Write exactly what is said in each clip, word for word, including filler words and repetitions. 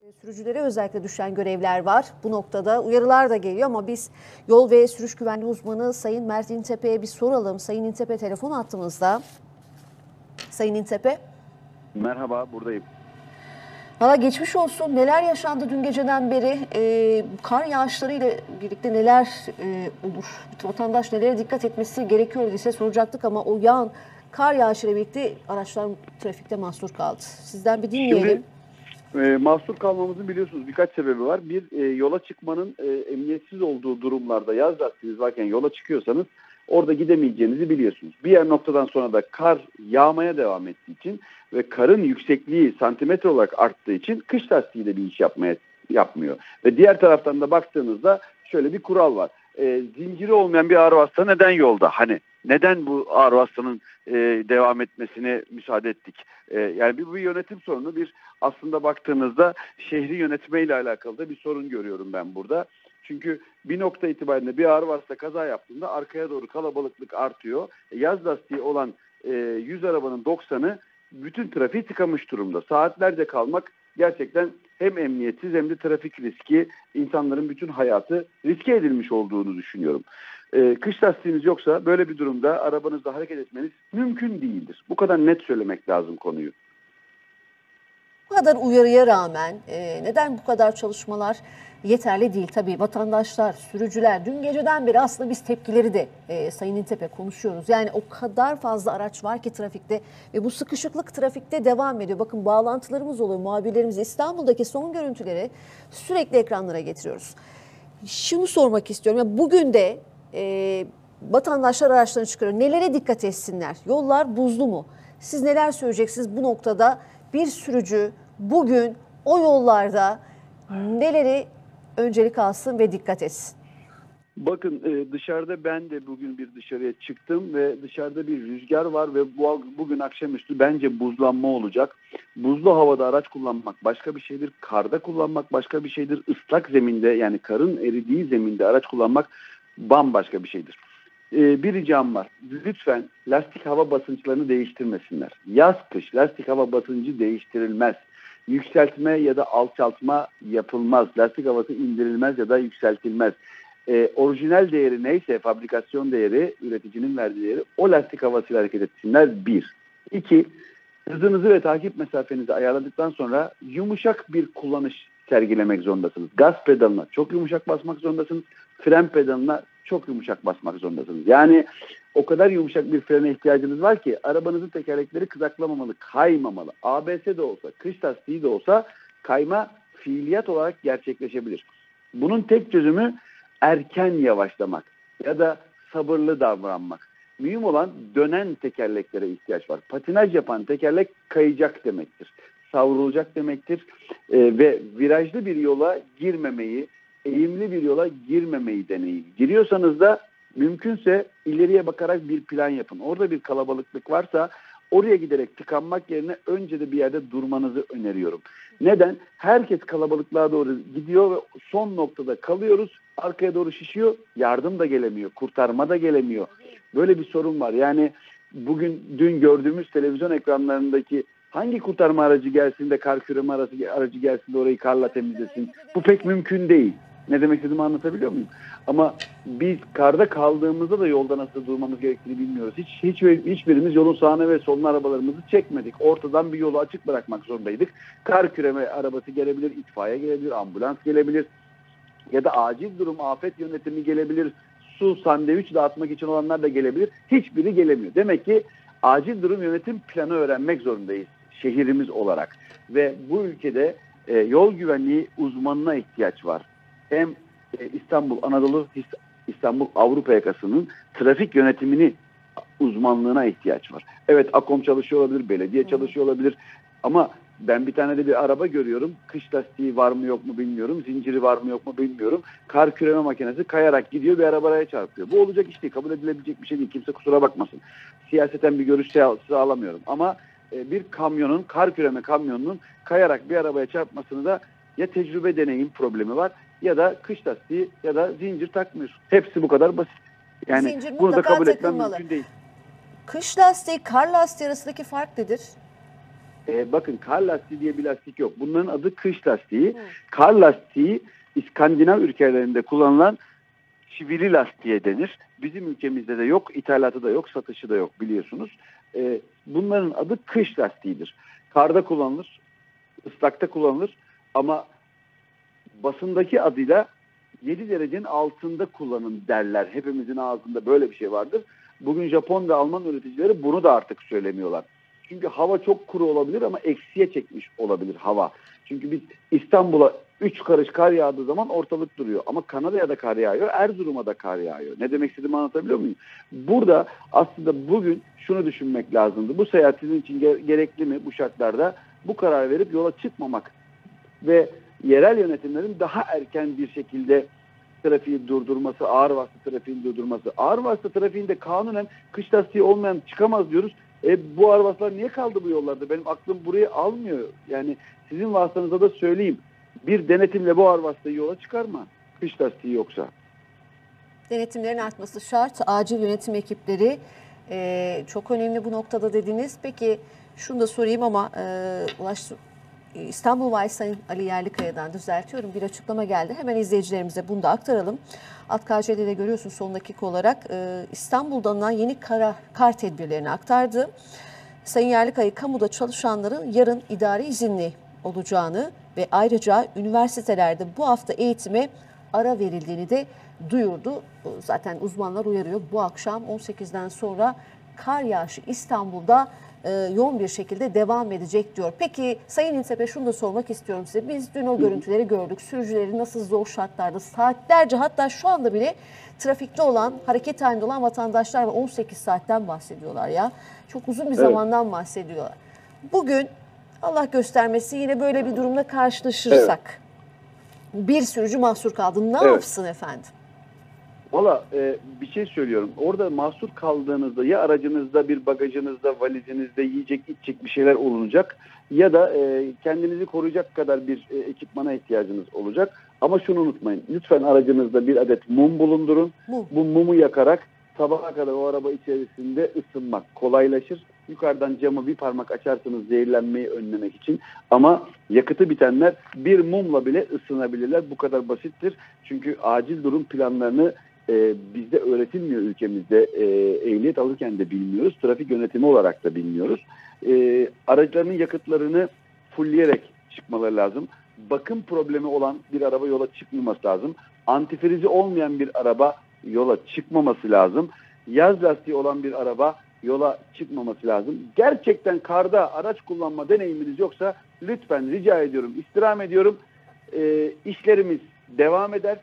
Sürücülere özellikle düşen görevler var. Bu noktada uyarılar da geliyor ama biz yol ve sürüş güvenliği uzmanı Sayın Mert İntepe'ye bir soralım. Sayın İntepe telefon attığımızda. Sayın İntepe. Merhaba, buradayım. Valla geçmiş olsun. Neler yaşandı dün geceden beri? Ee, kar yağışları ile birlikte neler e, olur? Vatandaş nelere dikkat etmesi gerekiyor diye soracaktık ama o yağan kar yağışı ile birlikte araçlar trafikte mahsur kaldı. Sizden bir dinleyelim. Şimdi e, mahsur kalmamızın biliyorsunuz birkaç sebebi var. Bir, e, yola çıkmanın e, emniyetsiz olduğu durumlarda yaz lastiğiniz varken yola çıkıyorsanız orada gidemeyeceğinizi biliyorsunuz. Bir yer noktadan sonra da kar yağmaya devam ettiği için ve karın yüksekliği santimetre olarak arttığı için kış lastiği de bir iş yapmaya yapmıyor. Ve diğer taraftan da baktığınızda şöyle bir kural var. E, zinciri olmayan bir ağır vasıta neden yolda? Hani neden bu ağır vasıtanın e, devam etmesine müsaade ettik? E, yani bir, bir yönetim sorunu, bir aslında baktığınızda şehri yönetmeyle alakalı da bir sorun görüyorum ben burada. Çünkü bir nokta itibariyle bir ağır vasıta kaza yaptığında arkaya doğru kalabalıklık artıyor. Yaz lastiği olan e, yüz arabanın doksanı bütün trafiği tıkamış durumda. Saatlerce kalmak gerçekten hem emniyetsiz hem de trafik riski, insanların bütün hayatı riske edilmiş olduğunu düşünüyorum. Ee, kış lastiğiniz yoksa böyle bir durumda arabanızda hareket etmeniz mümkün değildir. Bu kadar net söylemek lazım konuyu. Bu kadar uyarıya rağmen e, neden bu kadar çalışmalar yeterli değil? Tabii vatandaşlar, sürücüler dün geceden beri aslında biz tepkileri de e, Sayın İntepe konuşuyoruz. Yani o kadar fazla araç var ki trafikte ve bu sıkışıklık trafikte devam ediyor. Bakın bağlantılarımız oluyor, muhabirlerimiz İstanbul'daki son görüntüleri sürekli ekranlara getiriyoruz. Şunu sormak istiyorum. Ya bugün de e, vatandaşlar araçlarını çıkarıyor. Nelere dikkat etsinler? Yollar buzlu mu? Siz neler söyleyeceksiniz bu noktada? Bir sürücü bugün o yollarda neleri öncelik alsın ve dikkat etsin? Bakın dışarıda ben de bugün bir dışarıya çıktım ve dışarıda bir rüzgar var ve bu, bugün akşamüstü bence buzlanma olacak. Buzlu havada araç kullanmak başka bir şeydir. Karda kullanmak başka bir şeydir. Islak zeminde, yani karın eridiği zeminde araç kullanmak bambaşka bir şeydir. Bir ricam var. Lütfen lastik hava basınçlarını değiştirmesinler. Yaz kış lastik hava basıncı değiştirilmez. Yükseltme ya da alçaltma yapılmaz. Lastik havası indirilmez ya da yükseltilmez. Ee, orijinal değeri neyse, fabrikasyon değeri, üreticinin verdiği değeri, o lastik havasıyla hareket etsinler. Bir. İki, hızınızı ve takip mesafenizi ayarladıktan sonra yumuşak bir kullanış sergilemek zorundasınız. Gaz pedalına çok yumuşak basmak zorundasınız. Fren pedalına çok yumuşak basmak zorundasınız. Yani o kadar yumuşak bir frene ihtiyacınız var ki arabanızın tekerlekleri kızaklamamalı, kaymamalı. A B S de olsa, kış lastiği de olsa kayma fiiliyat olarak gerçekleşebilir. Bunun tek çözümü erken yavaşlamak ya da sabırlı davranmak. Mühim olan dönen tekerleklere ihtiyaç var. Patinaj yapan tekerlek kayacak demektir. Savrulacak demektir. Ee, ve virajlı bir yola girmemeyi, eğimli bir yola girmemeyi deneyin. Giriyorsanız da mümkünse ileriye bakarak bir plan yapın. Orada bir kalabalıklık varsa oraya giderek tıkanmak yerine önce de bir yerde durmanızı öneriyorum. Neden? Herkes kalabalıklığa doğru gidiyor ve son noktada kalıyoruz. Arkaya doğru şişiyor. Yardım da gelemiyor. Kurtarma da gelemiyor. Böyle bir sorun var. Yani bugün dün gördüğümüz televizyon ekranlarındaki hangi kurtarma aracı gelsin de kar küreme aracı, aracı gelsin de orayı karla temizlesin? Bu pek mümkün değil. Ne demek istediğimi anlatabiliyor muyum? Ama biz karda kaldığımızda da yolda nasıl durmamız gerektiğini bilmiyoruz. Hiç, hiç hiçbirimiz yolun sağına ve soluna arabalarımızı çekmedik. Ortadan bir yolu açık bırakmak zorundaydık. Kar küreme arabası gelebilir, itfaiye gelebilir, ambulans gelebilir ya da acil durum afet yönetimi gelebilir. Su, sandviç dağıtmak için olanlar da gelebilir. Hiçbiri gelemiyor. Demek ki acil durum yönetim planı öğrenmek zorundayız şehrimiz olarak. Ve bu ülkede e, yol güvenliği uzmanına ihtiyaç var. Hem e, İstanbul Anadolu İstanbul Avrupa yakasının trafik yönetimini uzmanlığına ihtiyaç var. Evet, AKOM çalışıyor olabilir, belediye çalışıyor olabilir ama ben bir tane de bir araba görüyorum. Kış lastiği var mı yok mu bilmiyorum. Zinciri var mı yok mu bilmiyorum. Kar küreme makinesi kayarak gidiyor, bir arabaya çarpıyor. Bu olacak iş değil. Kabul edilebilecek bir şey değil. Kimse kusura bakmasın. Siyaseten bir görüş sağlamıyorum. Ama e, bir kamyonun, kar küreme kamyonunun kayarak bir arabaya çarpmasını da ya tecrübe deneyim problemi var ya da kış lastiği ya da zincir takmıyorsun. Hepsi bu kadar basit. Yani Zincir bunu da kabul etmem takılmalı. mümkün değil. Kış lastiği, kar lastiği arasındaki fark nedir? E, bakın kar lastiği diye bir lastik yok. Bunların adı kış lastiği. Hı. Kar lastiği İskandinav ülkelerinde kullanılan çivili lastiğe denir. Bizim ülkemizde de yok, ithalatı da yok, satışı da yok biliyorsunuz. E, bunların adı kış lastiğidir. Karda kullanılır, ıslakta kullanılır ama basındaki adıyla yedi derecenin altında kullanın derler. Hepimizin ağzında böyle bir şey vardır. Bugün Japon ve Alman üreticileri bunu da artık söylemiyorlar. Çünkü hava çok kuru olabilir ama eksiye çekmiş olabilir hava. Çünkü biz İstanbul'a üç karış kar yağdığı zaman ortalık duruyor. Ama Kanada'ya da kar yağıyor, Erzurum'a da kar yağıyor. Ne demek istediğimi anlatabiliyor muyum? Burada aslında bugün şunu düşünmek lazımdı. Bu seyahat sizin için gerekli mi bu şartlarda? Bu karar verip yola çıkmamak ve yerel yönetimlerin daha erken bir şekilde trafiği durdurması, ağır vasıta trafiğini durdurması. Ağır vasıta trafiğinde kanunen kış lastiği olmayan çıkamaz diyoruz. E, bu ağır vasıtalar niye kaldı bu yollarda? Benim aklım burayı almıyor. Yani sizin vasıtanıza da söyleyeyim. Bir denetimle bu ağır vasıtayı yola çıkarma. Kış lastiği yoksa. Denetimlerin artması şart. Acil yönetim ekipleri e, çok önemli bu noktada dediniz. Peki şunu da sorayım ama e, Ulaştırma İstanbul Valisi Sayın Ali Yerlikaya'dan düzeltiyorum. Bir açıklama geldi. Hemen izleyicilerimize bunu da aktaralım. Alt K C'de de görüyorsun son dakika olarak e, İstanbul'da alınan yeni kara, kar tedbirlerini aktardı. Sayın Yerlikaya kamuda çalışanların yarın idari izinli olacağını ve ayrıca üniversitelerde bu hafta eğitime ara verildiğini de duyurdu. Zaten uzmanlar uyarıyor. Bu akşam on sekizden sonra kar yağışı İstanbul'da e, yoğun bir şekilde devam edecek diyor. Peki Sayın İntepe şunu da sormak istiyorum size. Biz dün o görüntüleri gördük. Sürücülerin nasıl zor şartlarda saatlerce hatta şu anda bile trafikte olan, hareket halinde olan vatandaşlar var. on sekiz saatten bahsediyorlar ya. Çok uzun bir evet. zamandan bahsediyorlar. Bugün Allah göstermesi yine böyle bir durumla karşılaşırsak evet. bir sürücü mahsur kaldı. Ne evet. yapsın efendim? Valla e, bir şey söylüyorum. Orada mahsur kaldığınızda ya aracınızda bir bagajınızda, valizinizde yiyecek, içecek bir şeyler olunacak ya da e, kendinizi koruyacak kadar bir e, ekipmana ihtiyacınız olacak. Ama şunu unutmayın. Lütfen aracınızda bir adet mum bulundurun. Mum. Bu mumu yakarak sabaha kadar o araba içerisinde ısınmak kolaylaşır. Yukarıdan camı bir parmak açarsanız zehirlenmeyi önlemek için. Ama yakıtı bitenler bir mumla bile ısınabilirler. Bu kadar basittir. Çünkü acil durum planlarını e, bizde öğretilmiyor ülkemizde. E, ehliyet alırken de bilmiyoruz. Trafik yönetimi olarak da bilmiyoruz. E, araclarının yakıtlarını fullleyerek çıkmaları lazım. Bakım problemi olan bir araba yola çıkmaması lazım. Antifrizi olmayan bir araba yola çıkmaması lazım. Yaz lastiği olan bir araba yola çıkmaması lazım. Gerçekten karda araç kullanma deneyiminiz yoksa lütfen rica ediyorum, istirham ediyorum. E, işlerimiz devam eder.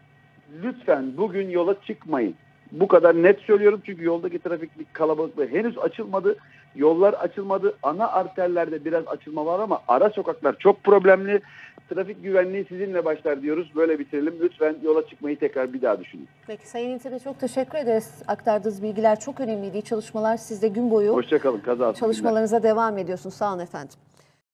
Lütfen bugün yola çıkmayın. Bu kadar net söylüyorum çünkü yoldaki trafik kalabalıklığı henüz açılmadı. Yollar açılmadı. Ana arterlerde biraz açılma var ama ara sokaklar çok problemli. Trafik güvenliği sizinle başlar diyoruz. Böyle bitirelim. Lütfen yola çıkmayı tekrar bir daha düşünün. Peki Sayın İntepe çok teşekkür ederiz. Aktardığınız bilgiler çok önemliydi. Çalışmalar sizde gün boyu. Hoşça kalın. Kazasız çalışmalarınıza günler. Devam ediyorsunuz. Sağ olun efendim.